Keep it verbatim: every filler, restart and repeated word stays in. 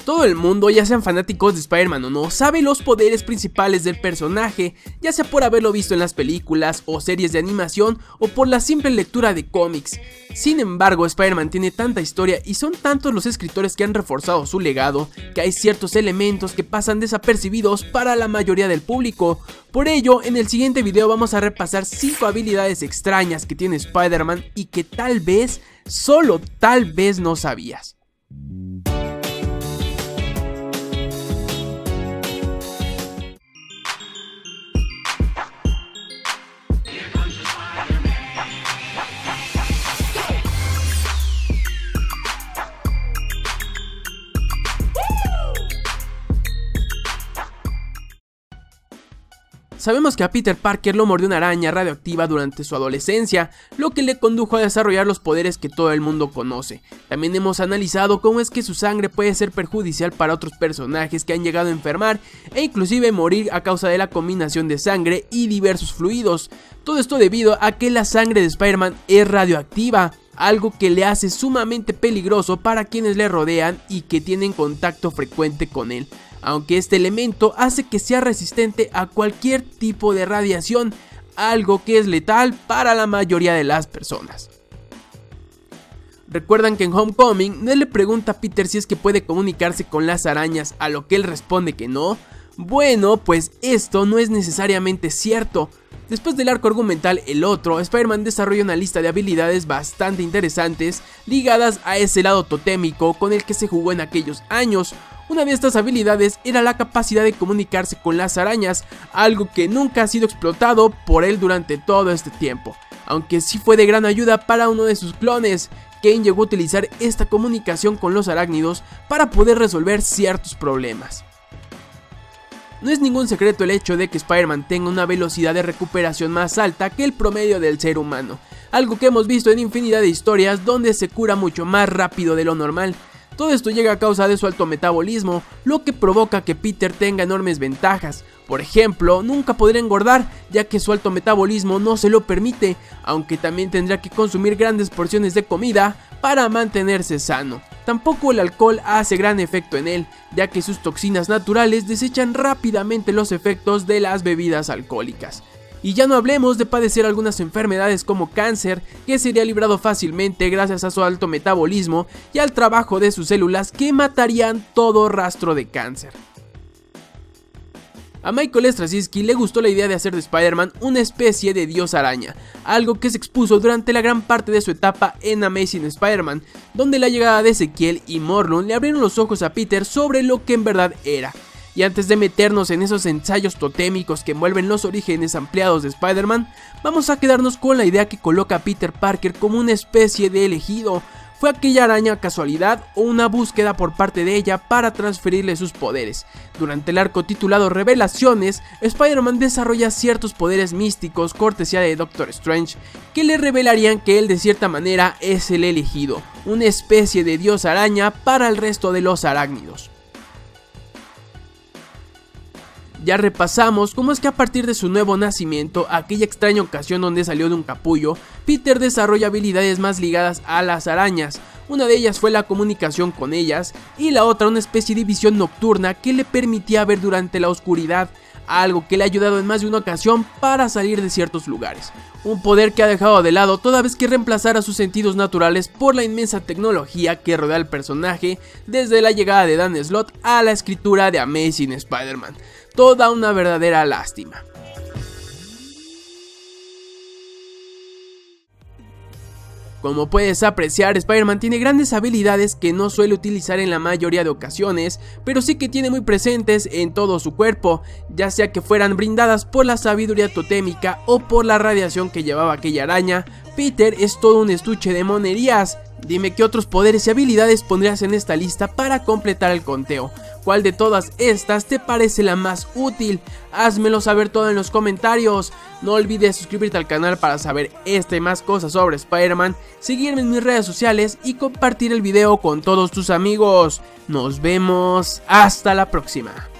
Todo el mundo, ya sean fanáticos de Spider-Man o no, sabe los poderes principales del personaje, ya sea por haberlo visto en las películas o series de animación o por la simple lectura de cómics. Sin embargo, Spider-Man tiene tanta historia y son tantos los escritores que han reforzado su legado que hay ciertos elementos que pasan desapercibidos para la mayoría del público. Por ello, en el siguiente video vamos a repasar cinco habilidades extrañas que tiene Spider-Man y que tal vez, solo tal vez no sabías. Sabemos que a Peter Parker lo mordió una araña radioactiva durante su adolescencia, lo que le condujo a desarrollar los poderes que todo el mundo conoce. También hemos analizado cómo es que su sangre puede ser perjudicial para otros personajes que han llegado a enfermar e inclusive morir a causa de la combinación de sangre y diversos fluidos. Todo esto debido a que la sangre de Spider-Man es radioactiva, algo que le hace sumamente peligroso para quienes le rodean y que tienen contacto frecuente con él, aunque este elemento hace que sea resistente a cualquier tipo de radiación, algo que es letal para la mayoría de las personas. Recuerdan que en Homecoming Ned le pregunta a Peter si es que puede comunicarse con las arañas, a lo que él responde que no. Bueno, pues esto no es necesariamente cierto. Después del arco argumental El Otro, Spider-Man desarrolla una lista de habilidades bastante interesantes ligadas a ese lado totémico con el que se jugó en aquellos años. Una de estas habilidades era la capacidad de comunicarse con las arañas, algo que nunca ha sido explotado por él durante todo este tiempo, aunque sí fue de gran ayuda para uno de sus clones. Kane llegó a utilizar esta comunicación con los arácnidos para poder resolver ciertos problemas. No es ningún secreto el hecho de que Spider-Man tenga una velocidad de recuperación más alta que el promedio del ser humano, algo que hemos visto en infinidad de historias donde se cura mucho más rápido de lo normal. Todo esto llega a causa de su alto metabolismo, lo que provoca que Peter tenga enormes ventajas. Por ejemplo, nunca podrá engordar, ya que su alto metabolismo no se lo permite, aunque también tendrá que consumir grandes porciones de comida para mantenerse sano. Tampoco el alcohol hace gran efecto en él, ya que sus toxinas naturales desechan rápidamente los efectos de las bebidas alcohólicas. Y ya no hablemos de padecer algunas enfermedades como cáncer, que sería librado fácilmente gracias a su alto metabolismo y al trabajo de sus células que matarían todo rastro de cáncer. A Michael Straczynski le gustó la idea de hacer de Spider-Man una especie de dios araña, algo que se expuso durante la gran parte de su etapa en Amazing Spider-Man, donde la llegada de Ezequiel y Morlun le abrieron los ojos a Peter sobre lo que en verdad era. Y antes de meternos en esos ensayos totémicos que envuelven los orígenes ampliados de Spider-Man, vamos a quedarnos con la idea que coloca a Peter Parker como una especie de elegido. ¿Fue aquella araña casualidad o una búsqueda por parte de ella para transferirle sus poderes? Durante el arco titulado Revelaciones, Spider-Man desarrolla ciertos poderes místicos cortesía de Doctor Strange, que le revelarían que él de cierta manera es el elegido, una especie de dios araña para el resto de los arácnidos. Ya repasamos cómo es que a partir de su nuevo nacimiento, aquella extraña ocasión donde salió de un capullo, Peter desarrolla habilidades más ligadas a las arañas. Una de ellas fue la comunicación con ellas y la otra una especie de visión nocturna que le permitía ver durante la oscuridad, algo que le ha ayudado en más de una ocasión para salir de ciertos lugares. Un poder que ha dejado de lado toda vez que reemplazara sus sentidos naturales por la inmensa tecnología que rodea al personaje desde la llegada de Dan Slott a la escritura de Amazing Spider-Man. Toda una verdadera lástima. Como puedes apreciar, Spider-Man tiene grandes habilidades que no suele utilizar en la mayoría de ocasiones, pero sí que tiene muy presentes en todo su cuerpo, ya sea que fueran brindadas por la sabiduría totémica o por la radiación que llevaba aquella araña. Peter es todo un estuche de monerías. Dime qué otros poderes y habilidades pondrías en esta lista para completar el conteo. ¿Cuál de todas estas te parece la más útil? Házmelo saber todo en los comentarios. No olvides suscribirte al canal para saber esta y más cosas sobre Spider-Man, seguirme en mis redes sociales y compartir el video con todos tus amigos. Nos vemos hasta la próxima.